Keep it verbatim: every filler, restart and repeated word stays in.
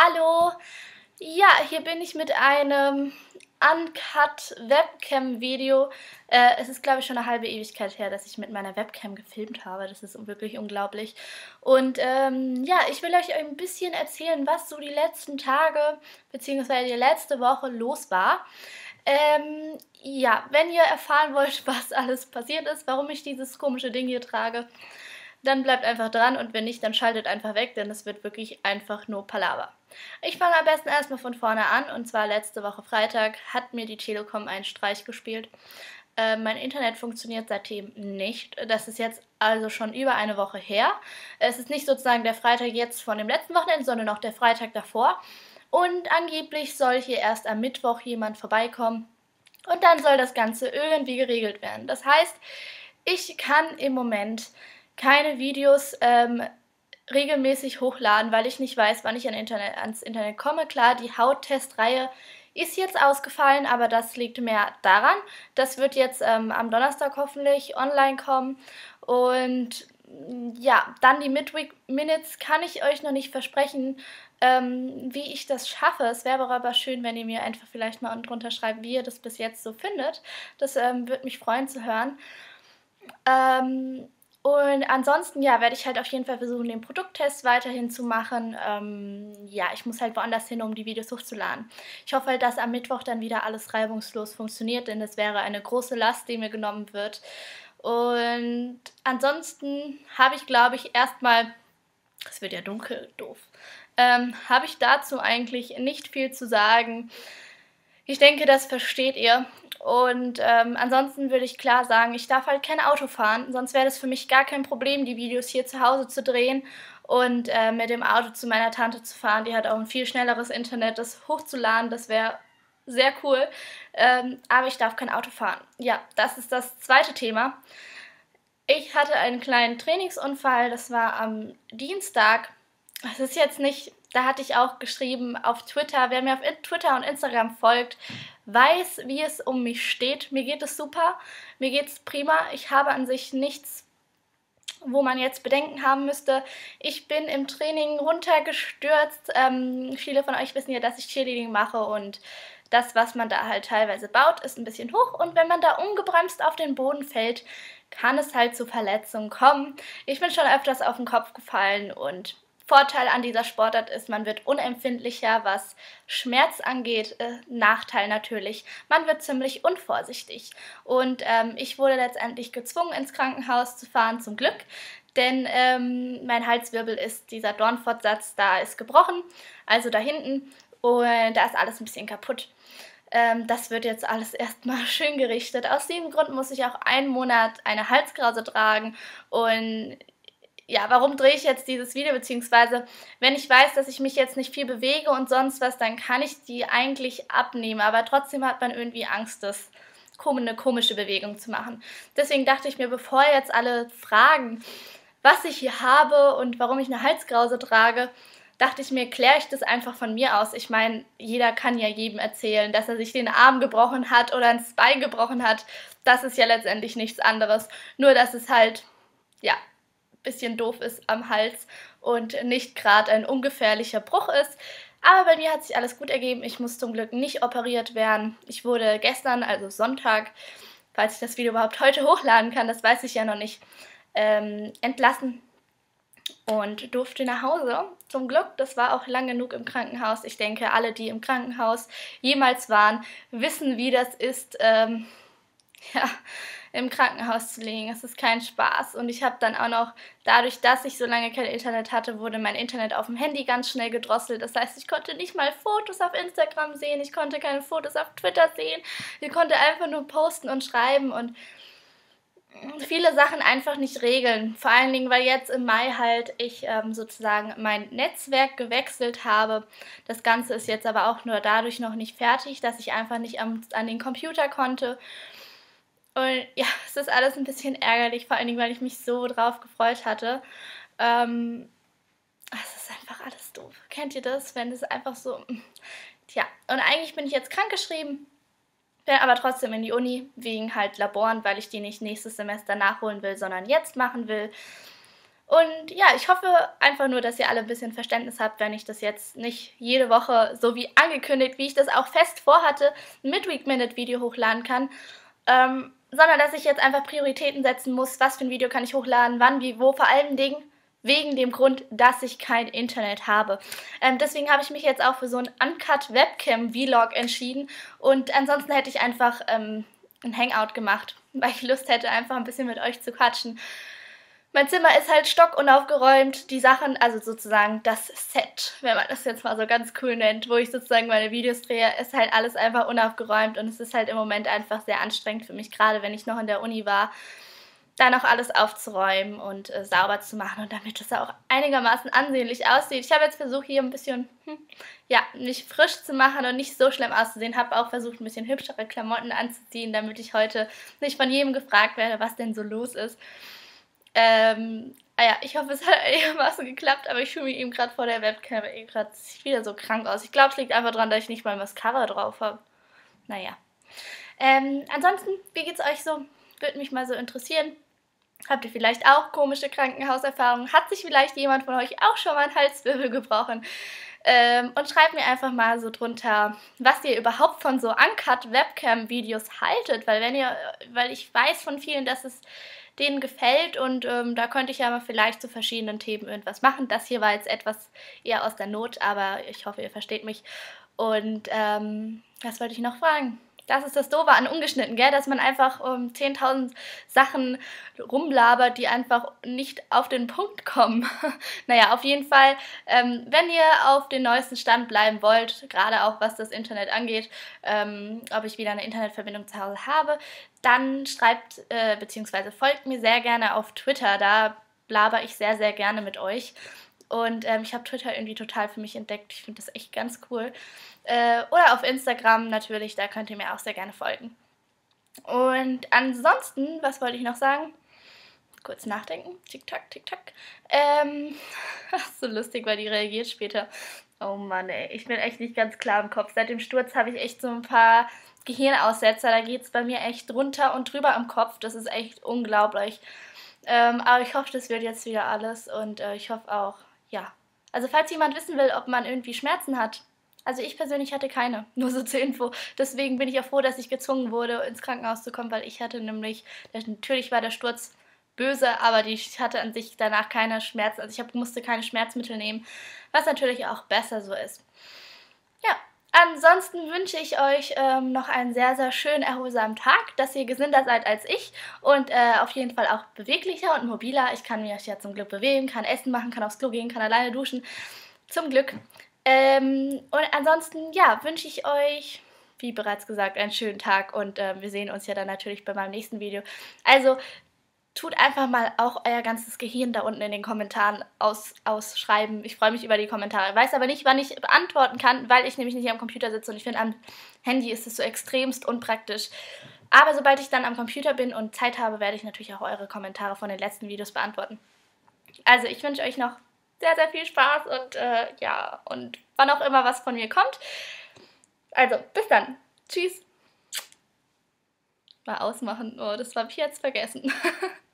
Hallo! Ja, hier bin ich mit einem Uncut Webcam Video. Äh, es ist, glaube ich, schon eine halbe Ewigkeit her, dass ich mit meiner Webcam gefilmt habe. Das ist wirklich unglaublich. Und ähm, ja, ich will euch ein bisschen erzählen, was so die letzten Tage bzw. die letzte Woche los war. Ähm, ja, wenn ihr erfahren wollt, was alles passiert ist, warum ich dieses komische Ding hier trage, dann bleibt einfach dran und wenn nicht, dann schaltet einfach weg, denn es wird wirklich einfach nur Palaver. Ich fange am besten erstmal von vorne an und zwar letzte Woche Freitag hat mir die Telekom einen Streich gespielt. Äh, mein Internet funktioniert seitdem nicht. Das ist jetzt also schon über eine Woche her. Es ist nicht sozusagen der Freitag jetzt von dem letzten Wochenende, sondern auch der Freitag davor. Und angeblich soll hier erst am Mittwoch jemand vorbeikommen und dann soll das Ganze irgendwie geregelt werden. Das heißt, ich kann im Moment keine Videos ähm, regelmäßig hochladen, weil ich nicht weiß, wann ich an Internet, ans Internet komme. Klar, die Hauttestreihe ist jetzt ausgefallen, aber das liegt mehr daran. Das wird jetzt ähm, am Donnerstag hoffentlich online kommen. Und ja, dann die Midweek Minutes kann ich euch noch nicht versprechen, ähm, wie ich das schaffe. Es wäre aber schön, wenn ihr mir einfach vielleicht mal drunter schreibt, wie ihr das bis jetzt so findet. Das ähm, würde mich freuen zu hören. Ähm, Und ansonsten, ja, werde ich halt auf jeden Fall versuchen, den Produkttest weiterhin zu machen. Ähm, ja, ich muss halt woanders hin, um die Videos hochzuladen. Ich hoffe halt, dass am Mittwoch dann wieder alles reibungslos funktioniert, denn das wäre eine große Last, die mir genommen wird. Und ansonsten habe ich, glaube ich, erstmal, es wird ja dunkel, doof, ähm, habe ich dazu eigentlich nicht viel zu sagen. Ich denke, das versteht ihr. Und ähm, ansonsten würde ich klar sagen, ich darf halt kein Auto fahren, sonst wäre das für mich gar kein Problem, die Videos hier zu Hause zu drehen und äh, mit dem Auto zu meiner Tante zu fahren. Die hat auch ein viel schnelleres Internet, das hochzuladen, das wäre sehr cool. Ähm, aber ich darf kein Auto fahren. Ja, das ist das zweite Thema. Ich hatte einen kleinen Trainingsunfall, das war am Dienstag. Es ist jetzt nicht, da hatte ich auch geschrieben auf Twitter, wer mir auf Twitter und Instagram folgt, weiß, wie es um mich steht. Mir geht es super, mir geht es prima. Ich habe an sich nichts, wo man jetzt Bedenken haben müsste. Ich bin im Training runtergestürzt. Ähm, viele von euch wissen ja, dass ich Cheerleading mache und das, was man da halt teilweise baut, ist ein bisschen hoch. Und wenn man da ungebremst auf den Boden fällt, kann es halt zu Verletzungen kommen. Ich bin schon öfters auf den Kopf gefallen und Vorteil an dieser Sportart ist, man wird unempfindlicher, was Schmerz angeht. Äh, Nachteil natürlich, man wird ziemlich unvorsichtig. Und ähm, ich wurde letztendlich gezwungen, ins Krankenhaus zu fahren, zum Glück. Denn ähm, mein Halswirbel ist, dieser Dornfortsatz, da ist gebrochen, also da hinten. Und da ist alles ein bisschen kaputt. Ähm, das wird jetzt alles erstmal schön gerichtet. Aus diesem Grund muss ich auch einen Monat eine Halskrause tragen und ja, warum drehe ich jetzt dieses Video, beziehungsweise wenn ich weiß, dass ich mich jetzt nicht viel bewege und sonst was, dann kann ich die eigentlich abnehmen, aber trotzdem hat man irgendwie Angst, das eine komische Bewegung zu machen. Deswegen dachte ich mir, bevor jetzt alle fragen, was ich hier habe und warum ich eine Halskrause trage, dachte ich mir, kläre ich das einfach von mir aus. Ich meine, jeder kann ja jedem erzählen, dass er sich den Arm gebrochen hat oder das Bein gebrochen hat. Das ist ja letztendlich nichts anderes, nur dass es halt, ja, bisschen doof ist am Hals und nicht gerade ein ungefährlicher Bruch ist. Aber bei mir hat sich alles gut ergeben. Ich muss zum Glück nicht operiert werden. Ich wurde gestern, also Sonntag, falls ich das Video überhaupt heute hochladen kann, das weiß ich ja noch nicht, ähm, entlassen und durfte nach Hause. Zum Glück, das war auch lang genug im Krankenhaus. Ich denke, alle, die im Krankenhaus jemals waren, wissen, wie das ist, ähm, ja, im Krankenhaus zu liegen. Es ist kein Spaß. Und ich habe dann auch noch, dadurch, dass ich so lange kein Internet hatte, wurde mein Internet auf dem Handy ganz schnell gedrosselt. Das heißt, ich konnte nicht mal Fotos auf Instagram sehen, ich konnte keine Fotos auf Twitter sehen, ich konnte einfach nur posten und schreiben und viele Sachen einfach nicht regeln. Vor allen Dingen, weil jetzt im Mai halt ich ähm, sozusagen mein Netzwerk gewechselt habe. Das Ganze ist jetzt aber auch nur dadurch noch nicht fertig, dass ich einfach nicht am, an den Computer konnte. Und ja, es ist alles ein bisschen ärgerlich, vor allen Dingen, weil ich mich so drauf gefreut hatte. Ähm, es ist einfach alles doof. Kennt ihr das, wenn es einfach so... Tja, und eigentlich bin ich jetzt krankgeschrieben, bin aber trotzdem in die Uni, wegen halt Laboren, weil ich die nicht nächstes Semester nachholen will, sondern jetzt machen will. Und ja, ich hoffe einfach nur, dass ihr alle ein bisschen Verständnis habt, wenn ich das jetzt nicht jede Woche, so wie angekündigt, wie ich das auch fest vorhatte, ein Midweek-Minute-Video hochladen kann, ähm, sondern dass ich jetzt einfach Prioritäten setzen muss, was für ein Video kann ich hochladen, wann, wie, wo, vor allen Dingen wegen dem Grund, dass ich kein Internet habe. Ähm, deswegen habe ich mich jetzt auch für so einen Uncut-Webcam-Vlog entschieden und ansonsten hätte ich einfach ähm, ein Hangout gemacht, weil ich Lust hätte, einfach ein bisschen mit euch zu quatschen. Mein Zimmer ist halt stockunaufgeräumt. Die Sachen, also sozusagen das Set, wenn man das jetzt mal so ganz cool nennt, wo ich sozusagen meine Videos drehe, ist halt alles einfach unaufgeräumt und es ist halt im Moment einfach sehr anstrengend für mich, gerade wenn ich noch in der Uni war, da noch alles aufzuräumen und äh, sauber zu machen und damit es auch einigermaßen ansehnlich aussieht. Ich habe jetzt versucht, hier ein bisschen, hm, ja, mich frisch zu machen und nicht so schlimm auszusehen. Habe auch versucht, ein bisschen hübschere Klamotten anzuziehen, damit ich heute nicht von jedem gefragt werde, was denn so los ist. Ähm, ah ja, ich hoffe, es hat einigermaßen geklappt, aber ich fühle mich eben gerade vor der Webcam eben gerade wieder so krank aus. Ich glaube, es liegt einfach daran, dass ich nicht mal Mascara drauf habe. Naja. Ähm, ansonsten, wie geht's euch so? Würde mich mal so interessieren. Habt ihr vielleicht auch komische Krankenhauserfahrungen? Hat sich vielleicht jemand von euch auch schon mal einen Halswirbel gebrochen? Ähm, und schreibt mir einfach mal so drunter, was ihr überhaupt von so Uncut-Webcam-Videos haltet, weil wenn ihr, weil ich weiß von vielen, dass es denen gefällt und ähm, da könnte ich ja mal vielleicht zu verschiedenen Themen irgendwas machen. Das hier war jetzt etwas eher aus der Not, aber ich hoffe, ihr versteht mich. Und ähm, was wollte ich noch fragen? Das ist das Doofe an ungeschnitten, gell? Dass man einfach um zehntausend Sachen rumlabert, die einfach nicht auf den Punkt kommen. Naja, auf jeden Fall, ähm, wenn ihr auf den neuesten Stand bleiben wollt, gerade auch was das Internet angeht, ähm, ob ich wieder eine Internetverbindung zu Hause habe, dann schreibt äh, bzw. folgt mir sehr gerne auf Twitter. Da blaber ich sehr, sehr gerne mit euch. Und ähm, ich habe Twitter irgendwie total für mich entdeckt. Ich finde das echt ganz cool. Äh, oder auf Instagram natürlich, da könnt ihr mir auch sehr gerne folgen. Und ansonsten, was wollte ich noch sagen? Kurz nachdenken. Tick-Tack, Tick-Tack. Ähm, so lustig, weil die reagiert später. Oh Mann, ey. Ich bin echt nicht ganz klar im Kopf. Seit dem Sturz habe ich echt so ein paar Gehirnaussetzer. Da geht es bei mir echt drunter und drüber im Kopf. Das ist echt unglaublich. Ähm, aber ich hoffe, das wird jetzt wieder alles. Und äh, ich hoffe auch, ja. Also falls jemand wissen will, ob man irgendwie Schmerzen hat. Also ich persönlich hatte keine, nur so zur Info. Deswegen bin ich auch froh, dass ich gezwungen wurde, ins Krankenhaus zu kommen, weil ich hatte nämlich, natürlich war der Sturz böse, aber ich hatte an sich danach keine Schmerzen, also ich hab, musste keine Schmerzmittel nehmen, was natürlich auch besser so ist. Ja, ansonsten wünsche ich euch ähm, noch einen sehr, sehr schönen, erholsamen Tag, dass ihr gesünder seid als ich und äh, auf jeden Fall auch beweglicher und mobiler. Ich kann mich ja zum Glück bewegen, kann Essen machen, kann aufs Klo gehen, kann alleine duschen. Zum Glück. Ähm, und ansonsten, ja, wünsche ich euch, wie bereits gesagt, einen schönen Tag und äh, wir sehen uns ja dann natürlich bei meinem nächsten Video. Also, tut einfach mal auch euer ganzes Gehirn da unten in den Kommentaren aus, ausschreiben. Ich freue mich über die Kommentare. Weiß aber nicht, wann ich beantworten kann, weil ich nämlich nicht am Computer sitze und ich finde, am Handy ist es so extremst unpraktisch. Aber sobald ich dann am Computer bin und Zeit habe, werde ich natürlich auch eure Kommentare von den letzten Videos beantworten. Also, ich wünsche euch noch sehr, sehr viel Spaß und äh, ja, und wann auch immer was von mir kommt. Also, bis dann. Tschüss. Mal ausmachen. Oh, das habe ich jetzt vergessen.